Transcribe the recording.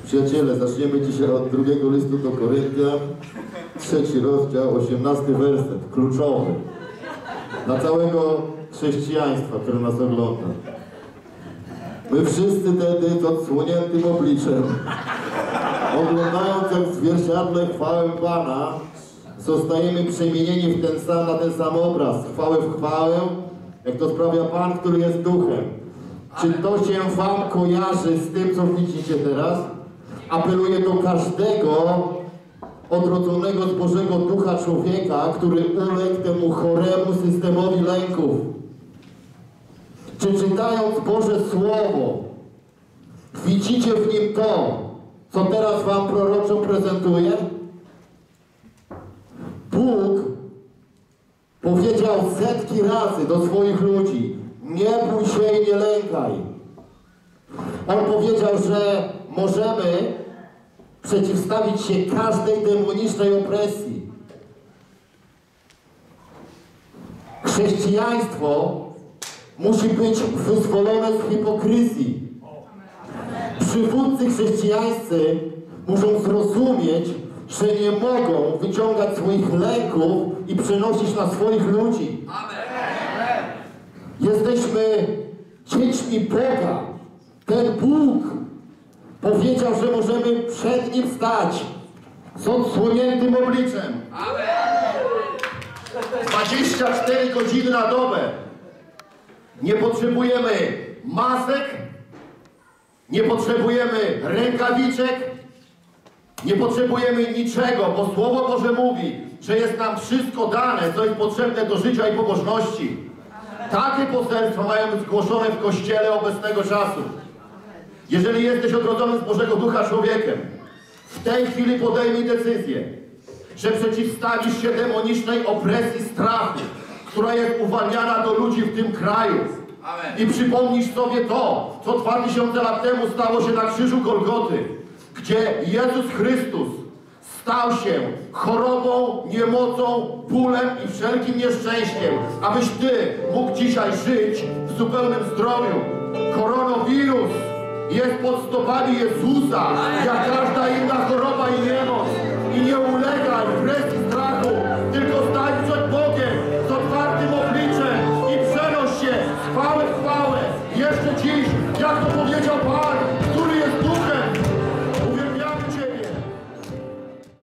Przyjaciele, zaczniemy dzisiaj od 2 listu do Koryntian, 3 rozdział, 18 werset, kluczowy dla całego chrześcijaństwa, które nas ogląda. My wszyscy tedy z odsłoniętym obliczem, oglądając jak w zwierciadle chwałę Pana, zostajemy przemienieni w na ten sam obraz, chwałę w chwałę, jak to sprawia Pan, który jest duchem. Czy to się wam kojarzy z tym, co widzicie teraz? Apeluję do każdego odrodzonego z Bożego Ducha człowieka, który uległ temu choremu systemowi lęków. Czy czytając Boże Słowo, widzicie w nim to, co teraz wam proroczo prezentuję? Bóg powiedział setki razy do swoich ludzi: nie bój się i nie lękaj. On powiedział, że możemy przeciwstawić się każdej demonicznej opresji. Chrześcijaństwo musi być wyzwolone z hipokryzji. Przywódcy chrześcijańscy muszą zrozumieć, że nie mogą wyciągać swoich lęków i przenosić na swoich ludzi. Jesteśmy dziećmi Boga. Ten Bóg powiedział, że możemy przed Nim stać z odsłoniętym obliczem. 24 godziny na dobę. Nie potrzebujemy masek, nie potrzebujemy rękawiczek, nie potrzebujemy niczego, bo Słowo Boże mówi, że jest nam wszystko dane, co jest potrzebne do życia i pobożności. Takie poselstwa mają być zgłoszone w Kościele obecnego czasu. Jeżeli jesteś odrodzony z Bożego Ducha człowiekiem, w tej chwili podejmij decyzję, że przeciwstawisz się demonicznej opresji strachu, która jest uwalniana do ludzi w tym kraju. Amen. I przypomnisz sobie to, co 2000 lat temu stało się na krzyżu Golgoty, gdzie Jezus Chrystus stał się chorobą, niemocą, bólem i wszelkim nieszczęściem, abyś Ty mógł dzisiaj żyć w zupełnym zdrowiu. Koronawirus jest pod stopami Jezusa, jak każda inna choroba i niemoc, i nie ulegaj presji